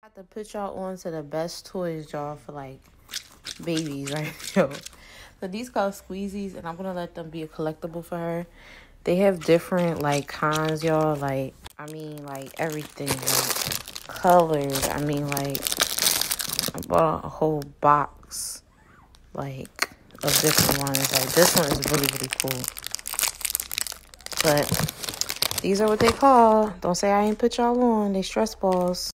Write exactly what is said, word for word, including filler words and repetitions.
Have to put y'all on to the best toys, y'all, for like babies, right? Yo. So these called Squeezies, and I'm gonna let them be a collectible for her. They have different like kinds, y'all. Like I mean, like everything, like colors. I mean, like I bought a whole box, like of different ones. Like this one is really really cool. But these are what they call. Don't say I ain't put y'all on. They stress balls.